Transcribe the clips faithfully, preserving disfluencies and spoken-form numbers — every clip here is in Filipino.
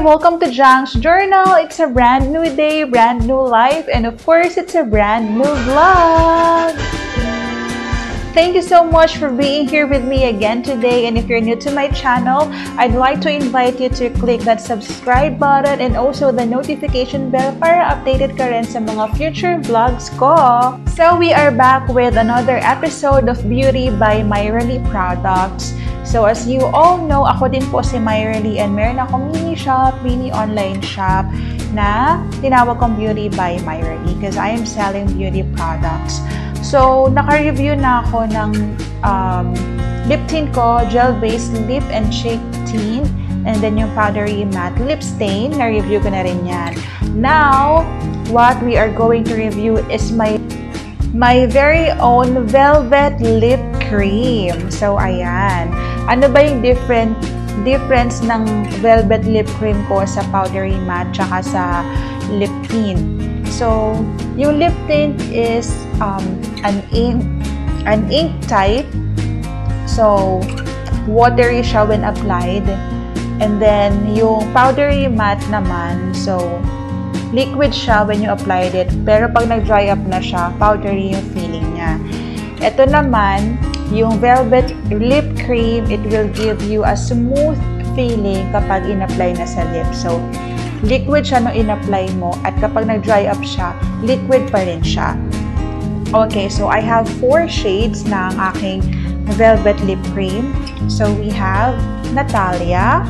welcome to Jang's Journal. It's a brand new day, brand new life, and of course, it's a brand new vlog. Thank you so much for being here with me again today. And if you're new to my channel, I'd like to invite you to click that subscribe button and also the notification bell para updated ka rin sa mga future vlogs ko. So we are back with another episode of Beauty by Myrally Products. So as you all know, ako din po si Myrally and meron akong mini shop, mini online shop na tinawag kong Beauty by Myrally because I am selling beauty products. So, naka-review na ako ng um, lip tint ko, gel-based lip and shake tint, and then yung powdery matte lip stain, na-review ko na rin yan. Now, what we are going to review is my my very own velvet lip cream. So, ayan. Ano ba yung different difference ng velvet lip cream ko sa powdery matte tsaka sa lip tint? So, yung lip tint is um, an ink, an ink type. So, watery siya when applied. And then, yung powdery matte naman, so, liquid siya when you applied it. Pero pag nag-dry up na siya, powdery yung feeling niya. Ito naman, yung velvet lip cream, it will give you a smooth feeling kapag in-apply na sa lip. So, liquid siya nung in-apply mo at kapag nag-dry up siya, liquid pa rin siya. Okay, so I have four shades ng aking velvet lip cream. So we have Natalia,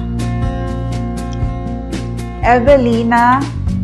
Evelina,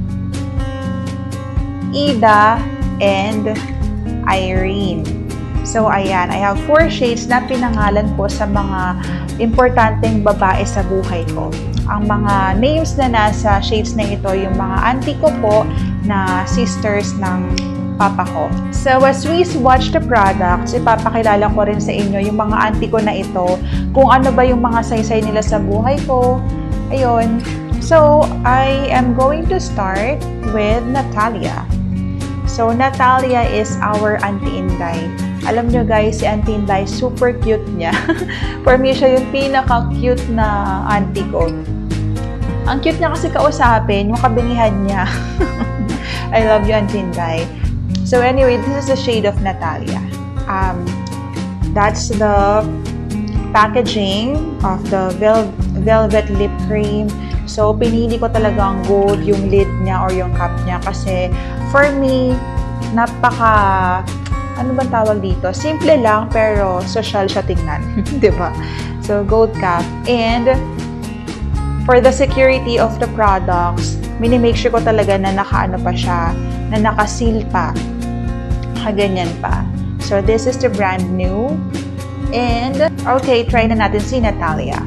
Ida, and Irene. So ayan, I have four shades na pinangalan ko sa mga importanteng babae sa buhay ko. Ang mga names na nasa shades na ito, yung mga auntie ko po na sisters ng papa ko. So, as we swatch the products, ipapakilala ko rin sa inyo yung mga auntie ko na ito, kung ano ba yung mga saysay nila sa buhay ko. Ayun. So, I am going to start with Natalia. So, Natalia is our Auntie Inday. Alam nyo guys, si Auntie Inday, super cute niya. For me, siya yung pinaka-cute na auntie ko. Ang cute niya kasi kausapin, yung kabingihan niya. I love you, Auntie Inday. So anyway, this is the shade of Natalia. Um, that's the packaging of the vel velvet lip cream. So pinili ko talagang gold yung lid niya or yung cup niya kasi for me, napaka, ano bang tawag dito? Simple lang pero social siya tingnan. Diba? So gold cap. And for the security of the products, mini-make sure ko talaga na naka-ano pa siya, na naka-seal pa. Naka-ganyan pa. So, this is the brand new. And, okay, try na natin si Natalia.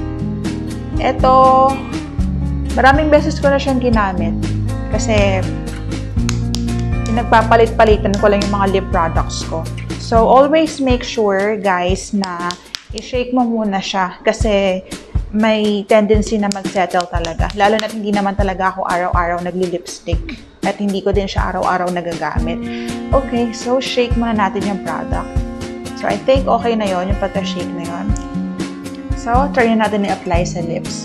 Ito, maraming beses ko na siyang ginamit. Kasi, pinagpapalit-palitan ko lang yung mga lip products ko. So, always make sure, guys, na i-shake mo muna siya. Kasi, may tendency na mag-settle talaga. Lalo na hindi naman talaga ako araw-araw nagli-lipstick. At hindi ko din siya araw-araw nagagamit. Okay, so shake muna natin yung product. So I think okay na yon yung pagka-shake na yon. So, try na natin i-apply sa lips.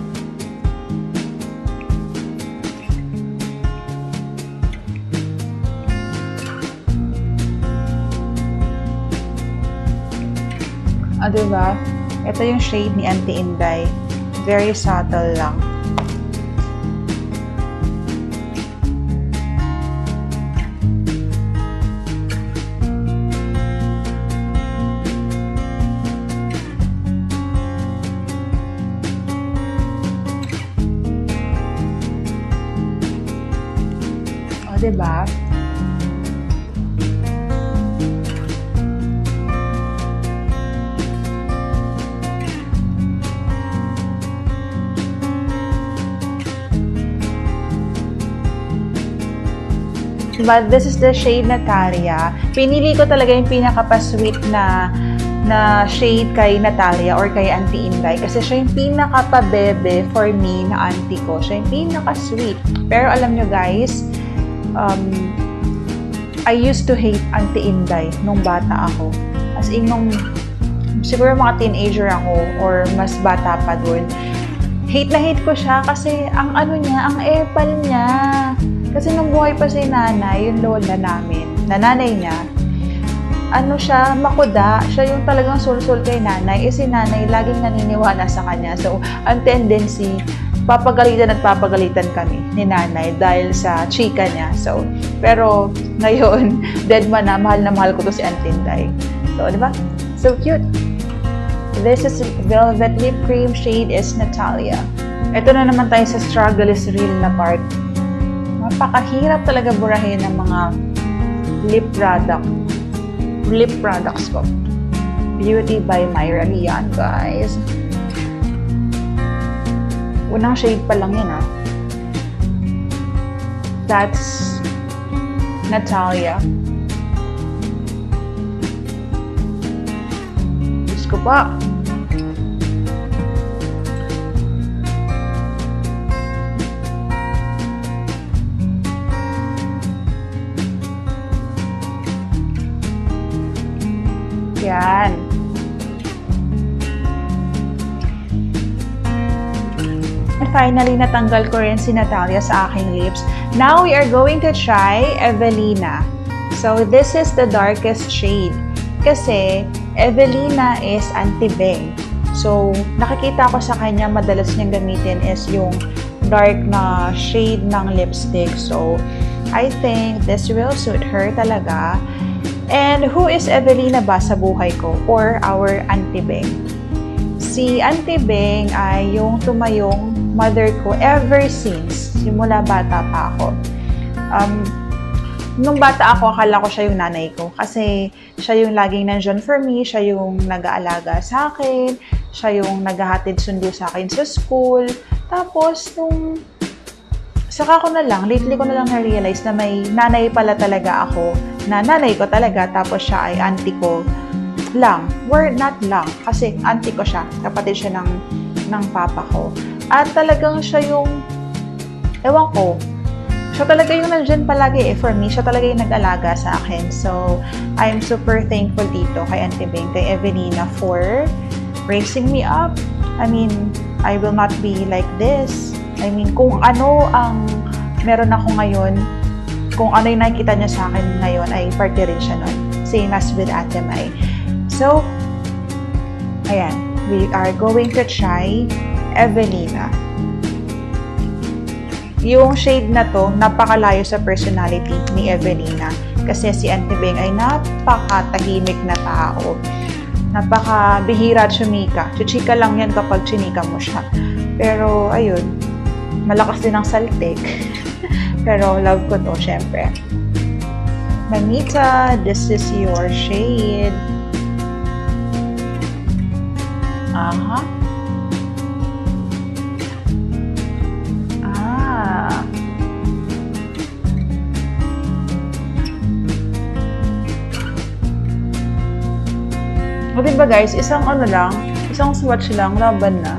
Ah, diba? Ito yung shade ni Auntie Inday. Very subtle lang. O, diba? But this is the shade Natalia. Pinili ko talaga yung pinaka-pa-sweet na na shade kay Natalia or kay Auntie Inday kasi siya yung pinaka-pa-bebe for me na auntie ko. Siya yung pinaka-sweet. Pero alam nyo guys, um, I used to hate Auntie Inday nung bata ako. As in, nung siguro mga teenager ako or mas bata pa dun. hate na hate ko siya kasi ang ano niya, ang epal niya. Kasi nung buhay pa si nanay, yung lola namin, na nanay niya, ano siya, makuda. Siya yung talagang sul-sul kay nanay. Eh si nanay, laging naniniwala sa kanya. So, ang tendency, papagalitan at papagalitan kami ni nanay dahil sa chika niya. So, pero ngayon, dead man na, mahal na mahal ko to si Aunt Linday. So, di ba? So cute. This is Velvet Lip Cream. Shade is Natalia. Ito na naman tayo sa struggle is real na part. Napakahirap talaga burahin ng mga lip product. Lip products ko. Beauty by Myra Lian, guys. Unang shade pa lang yun, ah. That's Natalia. Diyos ko pa. Yan. And finally, natanggal ko rin si Natalia sa aking lips. Now, we are going to try Evelina. So, this is the darkest shade. Kasi, Evelina is anti-bang. So, nakikita ko sa kanya, madalas niyang gamitin is yung dark na shade ng lipstick. So, I think this will suit her talaga. And who is Evelina ba sa buhay ko? Or our Auntie Beng? Si Auntie Beng ay yung tumayong mother ko ever since. Simula bata pa ako. Um, nung bata ako, akala ko siya yung nanay ko. Kasi siya yung laging nandyan for me. Siya yung nag-aalaga sa akin. Siya yung naghahatid sundo sa akin sa school. Tapos, nung saka ko na lang, lately ko na lang na-realize na may nanay pala talaga ako. Na nanay ko talaga, tapos siya ay auntie ko lang. Word not lang, kasi auntie ko siya. Kapatid siya ng, ng papa ko. At talagang siya yung, ewan ko, siya talaga yung nandyan palagi eh. For me, siya talaga yung nag-alaga sa akin. So, I'm super thankful dito kay Auntie Beng, kay Evelina for raising me up. I mean, I will not be like this. I mean, kung ano ang meron ako ngayon, kung ano yung nakikita niya sa akin ngayon, ay parte rin siya nun. Same as with Ate Mai. So, ayan. We are going to try Evelina. Yung shade na to, napakalayo sa personality ni Evelina. Kasi si Auntie Beng ay napakatahimik na tao. Napakabihira at chumika. Chuchika lang yan kapag chinika mo siya. Pero, ayun. Malakas din ang saltik. Pero love ko to, syempre. Mamita, this is your shade. Aha. Ah. O diba guys, isang ano lang, isang swatch lang, laban na.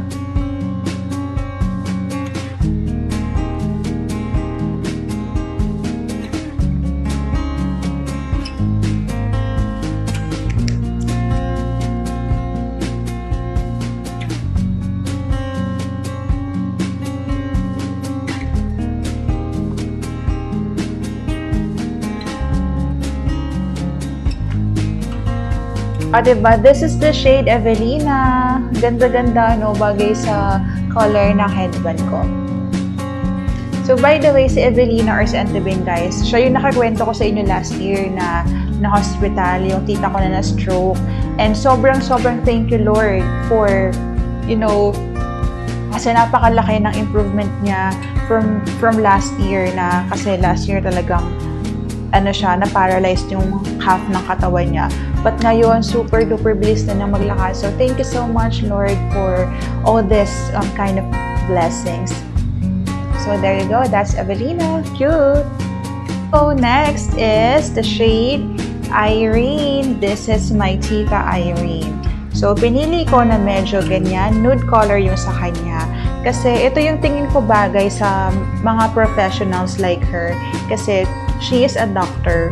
Ah, diba? This is the shade Evelina. Ganda-ganda, no? Bagay sa color ng headband ko. So, by the way, si Evelina or si Auntie Beng, guys, siya yung nakakwento ko sa inyo last year na na-hospital, yung tita ko na na-stroke. And sobrang-sobrang thank you, Lord, for, you know, kasi napakalaki ng improvement niya from from last year na, kasi last year talagang ano siya, na-paralyzed yung half ng katawan niya. But ngayon, super duper bilis na niyang maglakad. So, thank you so much, Lord, for all this um, kind of blessings. So, there you go. That's Evelina. Cute! So, next is the shade Irene. This is my tita Irene. So, pinili ko na medyo ganyan. Nude color yung sa kanya. Kasi, ito yung tingin ko bagay sa mga professionals like her. Kasi, she is a doctor.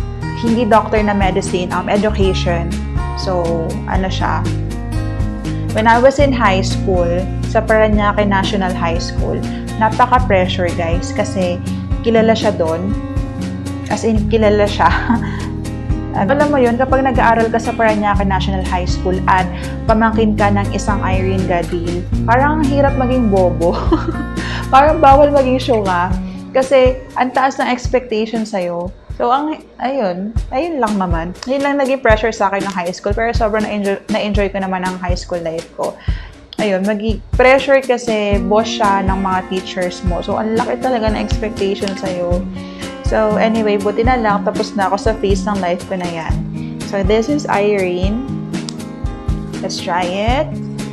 Hindi doctor na medicine, um, education. So, ano siya, when I was in high school, sa Parañaque National High School, napaka-pressure guys kasi kilala siya doon. As in, kilala siya. Alam mo yun, kapag nag-aaral ka sa Parañaque National High School at pamangkin ka ng isang Irene Gadil, parang hirap maging bobo. Parang bawal maging syunga. Kasi ang taas ng expectation sa'yo. So, ang, ayun, ayun lang naman. Yun lang naging pressure sa akin ng high school. Pero sobrang na-enjoy, na-enjoy ko naman ang high school life ko. Ayun, maging pressure kasi boss siya ng mga teachers mo. So, ang laki talaga ng expectation sa'yo. So, anyway, buti na lang. Tapos na ako sa phase ng life ko na yan. So, this is Irene. Let's try it.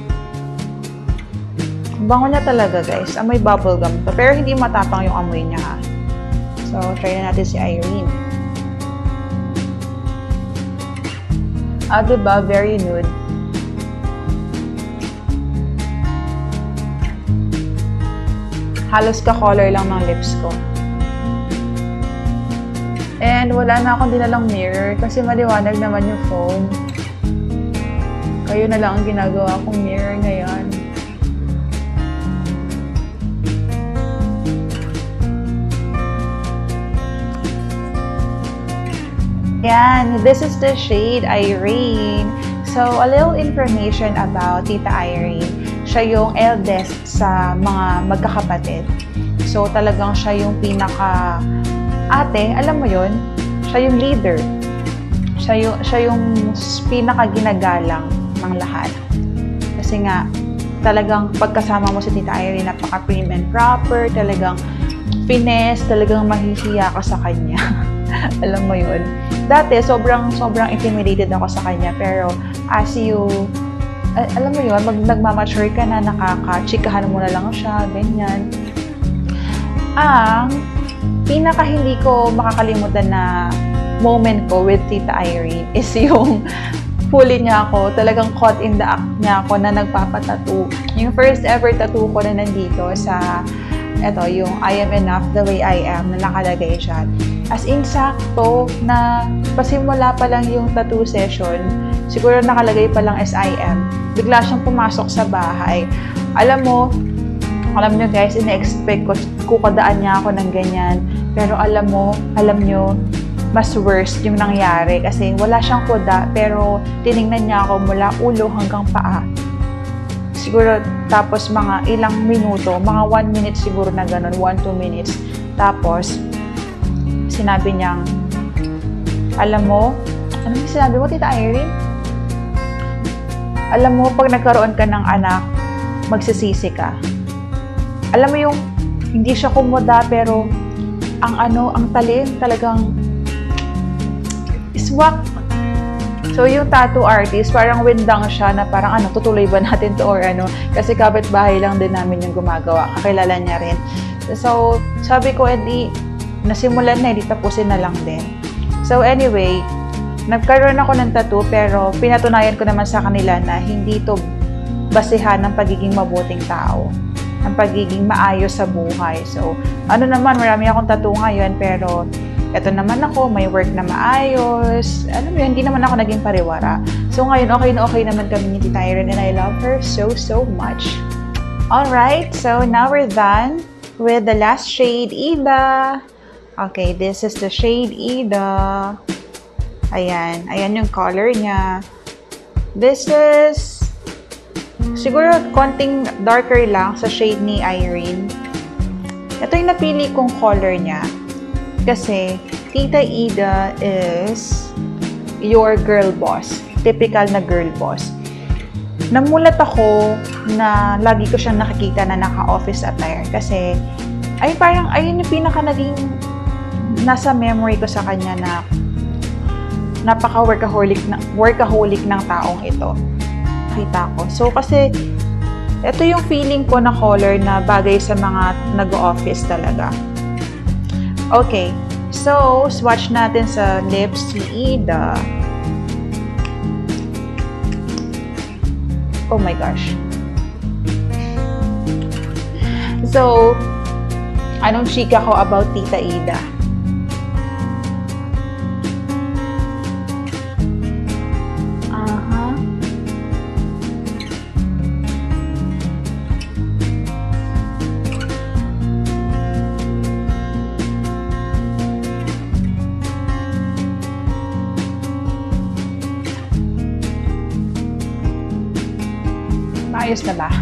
Bango niya talaga, guys. Amoy bubblegum to. Pero hindi matapang yung amoy niya, ha. So, try na natin si Irene. Ah, diba? Very nude. Halos ka-color lang ng lips ko. And wala na akong dinalang mirror kasi maliwanag naman yung phone. Kayo na lang ang ginagawa kong mirror ngayon. Yan, this is the shade Irene. So, a little information about Tita Irene. Siya yung eldest sa mga magkakapatid. So, talagang siya yung pinaka ate, alam mo yun, siya yung leader. Siya yung, siya yung pinaka ginagalang ng lahat. Kasi nga, talagang pagkasama mo si Tita Irene, napaka prim and proper, talagang finesse, talagang mahihiya ka sa kanya. Alam mo yun. Dati, sobrang, sobrang intimidated ako sa kanya. Pero, as you, al alam mo yun, mag nagmamature ka na, nakaka-chikahan mo na lang siya, ganyan. Ang pinaka hindi ko makakalimutan na moment ko with Tita Irene is yung huli niya ako, talagang caught in the act niya ako na nagpapatattoo. Yung first ever tattoo ko na nandito sa, eto, yung I am enough the way I am, na nakalagay siya. As in, sakto na pasimula pa lang yung tattoo session, siguro nakalagay pa lang S I M. Bigla siyang pumasok sa bahay. Alam mo, alam nyo guys, ina-expect ko, kukadaan niya ako ng ganyan. Pero alam mo, alam nyo, mas worse yung nangyari. Kasi wala siyang kuda, pero tinignan niya ako mula ulo hanggang paa. Siguro, tapos mga ilang minuto, mga one minute siguro na ganun, one, two minutes. Tapos, sinabi niyang, alam mo, ano yung sinabi mo, Tita Irene? Alam mo, pag nagkaroon ka ng anak, magsisisi ka. Alam mo yung, hindi siya kumoda, pero ang ano, ang talim, talagang iswak. So, yung tattoo artist, parang windang siya na parang ano, tutuloy ba natin to or ano, kasi kapitbahay lang din namin yung gumagawa, kakilala niya rin. So, sabi ko, edi, nasimulan na, edi tapusin na lang din. So, anyway, nagkaroon ako ng tattoo, pero pinatunayan ko naman sa kanila na hindi to basihan ng pagiging mabuting tao, ng pagiging maayos sa buhay. So, ano naman, marami akong tattoo ngayon, pero eto naman ako, may work na maayos. Alam mo yun, hindi naman ako naging pariwara. So, ngayon, okay na okay naman kami ni Tita Irene, and I love her so, so much. Alright, so now we're done with the last shade, Ida. Okay, this is the shade Ida. Ayan. Ayan yung color niya. This is siguro konting darker lang sa shade ni Irene. Ito yung napili kong color niya. Kasi Tita Ida is your girl boss. Typical na girl boss. Namulat ako na lagi ko siyang nakikita na naka-office attire. Kasi ay parang ayun yung pinaka naging nasa memory ko sa kanya na napaka-workaholic na, workaholic ng taong ito. Nakita ko. So, kasi ito yung feeling ko na color na bagay sa mga nag-office talaga. Okay. So, swatch natin sa lips si Ida. Oh my gosh. So, anong chika ko about Tita Ida? ayos na ba?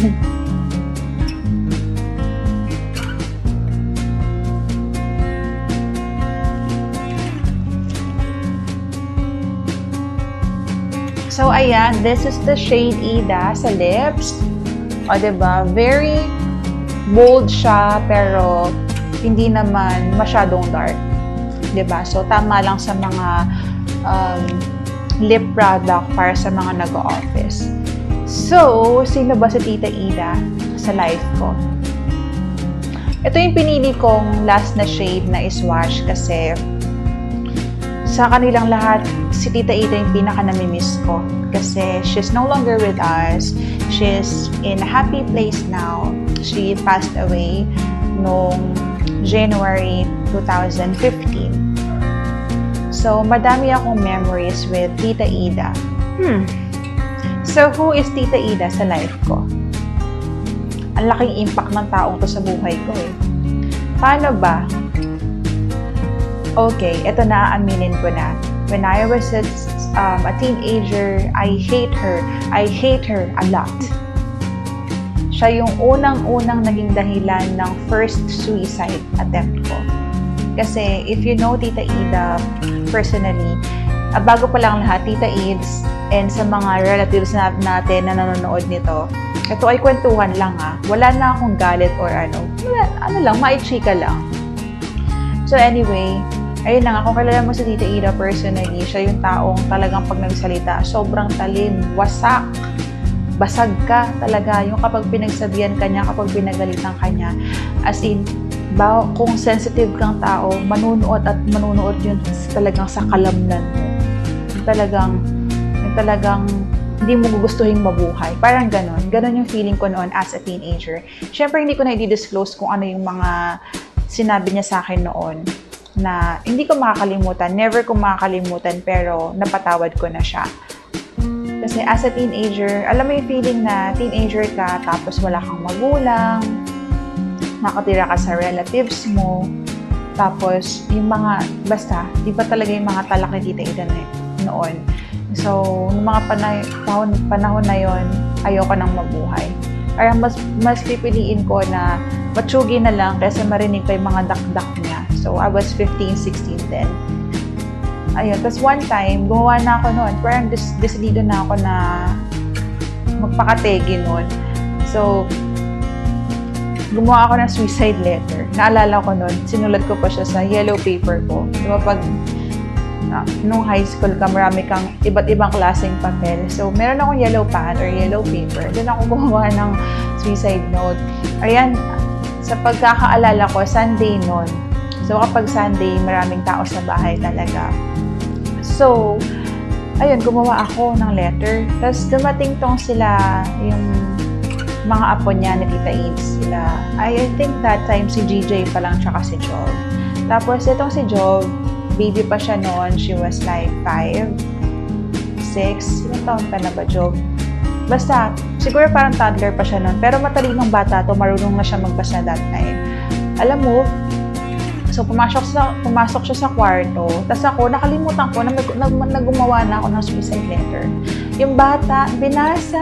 So, ayan, this is the shade Ida sa lips. O, diba? Very bold siya, pero hindi naman masyadong dark. Diba? So, tama lang sa mga um, lip product para sa mga nag-o-office. So, sino ba si Tita Ida sa life ko? Ito yung pinili kong last na shade na iswash kasi sa kanilang lahat, si Tita Ida yung pinaka-namimiss ko kasi she's no longer with us. She's in a happy place now. She passed away noong January twenty fifteen. So, madami akong memories with Tita Ida. Hmm. So, who is Tita Ida sa life ko? Ang laking impact ng taong to sa buhay ko eh. Paano ba? Okay, ito na, aminin ko na. When I was a, um, a teenager, I hate her. I hate her a lot. Siya yung unang-unang naging dahilan ng first suicide attempt ko. Kasi if you know Tita Ida personally, uh, bago pa lang lahat, Tita Ids and sa mga relatives na, natin na nanonood nito, ito ay kwentuhan lang ah. Wala na akong galit or ano. Wala, ano lang, maichika lang. So anyway, ayun lang, ako kilala mo si Tita Ida personally. Siya yung taong talagang pag nagsalita, sobrang talim, wasak, basag ka talaga. Yung kapag pinagsabihan ka niya, kapag pinagalitan ka niya, as in, ba, kung sensitive kang tao, manunood at manunood yun talagang sa kalamnan mo. Yung talagang, yung talagang, hindi mo gugustuhin mabuhay. Parang ganon. Ganon yung feeling ko noon as a teenager. Siyempre, hindi ko na i-disclose kung ano yung mga sinabi niya sa akin noon na hindi ko makakalimutan, never ko makakalimutan, pero napatawad ko na siya. Kasi as a teenager, alam mo yung feeling na teenager ka, tapos wala kang magulang, nakatira ka sa relatives mo, tapos yung mga, basta, di ba talaga yung mga talak ni Tita Ida na noon. So, yung mga panahon, panahon na yon, ayoko nang mabuhay. Kaya mas, mas pipiliin ko na matsugi na lang kasi marinig ko yung mga dakdak niya. So, I was fifteen, sixteen then. Ayun. Tapos one time, gumawa na ako noon. Parang dis decidido na ako na magpakategi noon. So, gumawa ako ng suicide letter. Naalala ko noon, sinulat ko pa siya sa yellow paper ko. Diba pag uh, nung high school ka, marami kang iba't ibang klaseng papel. So, meron akong yellow pad or yellow paper. Doon ako gumawa ng suicide note. Ayan, sa pagkakaalala ko, Sunday noon. So, kapag Sunday, maraming tao sa bahay talaga. So, ayun, gumawa ako ng letter. Tapos, dumating tong sila, yung mga apo niya na Tita Ids. Sila, I think that time si G J pa lang, tsaka si Jov. Tapos, itong si Jov, baby pa siya noon. She was like five, six. Ilang taon pa na ba, Jov? Basta, siguro parang toddler pa siya noon. Pero matalinong bata to, marunong na siya magbasa that time. Alam mo, so pumasok sa pumasok siya sa kwarto. Tapos ako nakalimutan ko na nag, nag, naggumawa na ako ng suicide letter. Yung bata binasa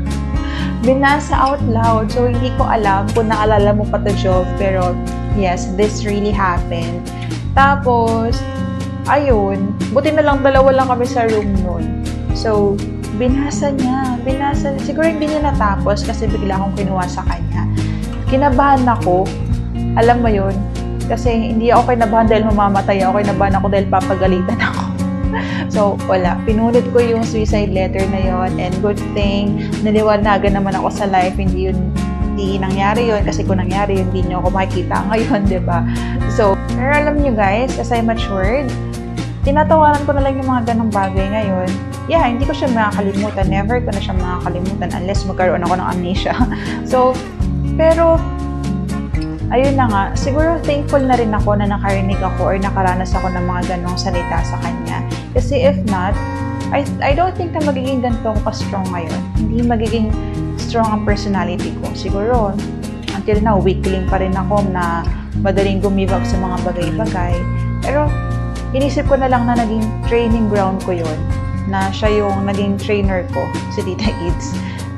binasa out loud. So hindi ko alam kung naalala mo pa to, Jov, pero yes, this really happened. Tapos ayun, buti na lang dalawa lang kami sa room noon. So binasa niya, binasa. Siguro hindi niya natapos kasi bigla akong kinuha sa kanya. Kinabahan ako. Alam mo yun, kasi hindi ako kinabahan dahil mamamatay ako, kinabahan ako dahil papagalitan ako. So, wala. Pinunod ko yung suicide letter na yon, and good thing, naliwanagan naman ako sa life, hindi yun, hindi nangyari yun, kasi kung nangyari yun, hindi nyo ako makikita ngayon, diba? So, pero alam nyo guys, as I matured, tinatawaran ko na lang yung mga ganong bagay ngayon. Yeah, hindi ko siya makakalimutan. Never ko na siya makakalimutan unless magkaroon ako ng amnesia. So, pero, ayun na nga, siguro thankful na rin ako na nakarinig ako or nakaranas ako ng mga ganong salita sa kanya. Kasi if not, I, I don't think na magiging ganito ako ka-strong ngayon. Hindi magiging strong ang personality ko. Siguro, until now, weakling pa rin ako na madaling gumibag sa mga bagay-bagay. Pero, inisip ko na lang na naging training ground ko yun. Na siya yung naging trainer ko, si Tita Ids.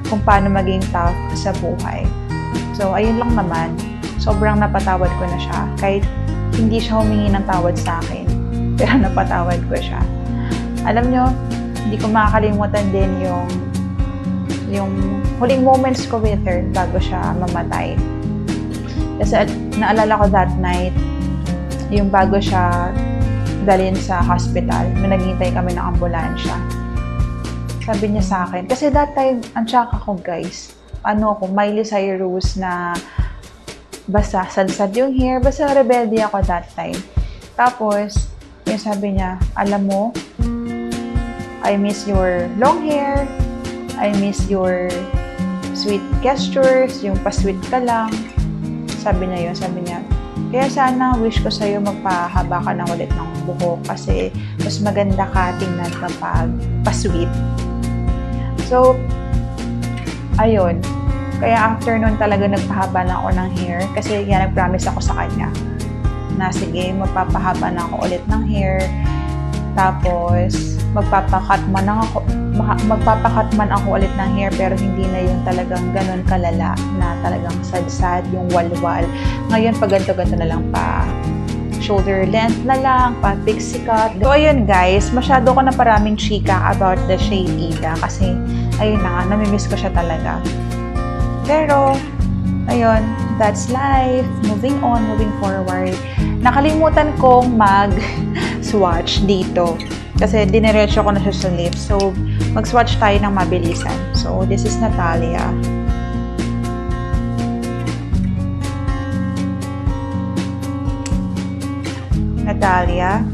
kung paano maging tough sa buhay. So, ayun lang naman. Sobrang napatawad ko na siya. Kahit hindi siya humingi ng tawad sa akin. Pero napatawad ko siya. Alam nyo, hindi ko makakalimutan din yung yung huling moments ko with her bago siya mamatay. Kasi naalala ko that night, yung bago siya dalhin sa hospital, nung naghihintay kami ng ambulansya. Sabi niya sa akin, kasi that time, ang shock ako guys, ano ako, Miley Cyrus na basta sadsad yung hair, basta rebelde ako that time. Tapos, yung sabi niya, alam mo, I miss your long hair, I miss your sweet gestures, yung pa-sweet ka lang. Sabi niya yun, sabi niya, kaya sana wish ko sa'yo magpahaba ka na ulit ng buhok kasi mas maganda ka tingnan kapag pa-sweet. So, ayun. Kaya after nun talaga nagpahaba na ako ng hair kasi yan, nag-promise ako sa kanya na sige, magpapahaba na ako ulit ng hair. Tapos, magpapakat man ako, magpapakat man ako ulit ng hair pero hindi na yung talagang ganun kalala na talagang sad-sad, yung walwal. Ngayon, pag ganito-ganito na lang pa shoulder length na lang, pa pixie cut. So, ayun guys, masyado ko na paraming chika about the shade Ida kasi, ayun na nga, namimiss ko siya talaga. Pero, ayun, that's life. Moving on, moving forward. Nakalimutan kong mag-swatch dito. Kasi diniretso ko na siya sa lips. So, mag-swatch tayo ng mabilisan. So, this is Natalia. Natalia.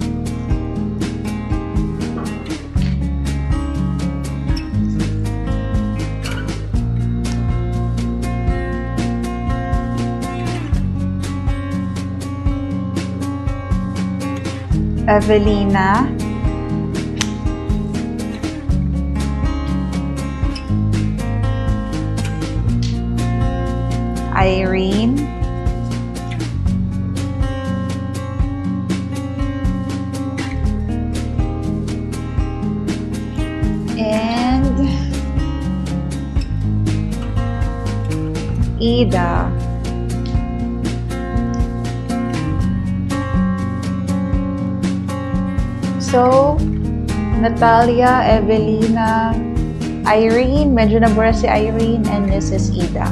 Evelina. Irene. And Ida. So, Natalia, Evelina, Irene, medyo nabura si Irene, and this is Ida.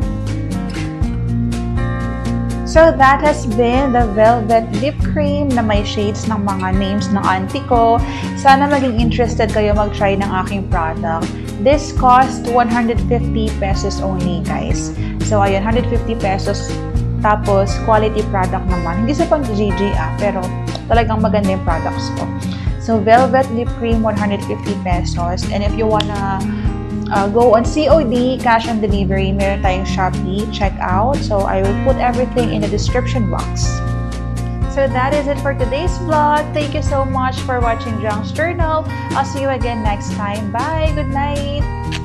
So, that has been the Velvet Lip Cream na may shades ng mga names ng auntie ko. Sana maging interested kayo mag-try ng aking product. This cost one hundred fifty pesos only, guys. So, ayun, one hundred fifty pesos. Tapos, quality product naman. Hindi sa pang-G G ah, pero talagang maganda yung products ko. So, Velvet Lip Cream, one hundred fifty pesos. And if you wanna uh, go on C O D, cash on delivery, meron tayong Shopee, check out. So, I will put everything in the description box. So, that is it for today's vlog. Thank you so much for watching Jung's Journal. I'll see you again next time. Bye! Good night!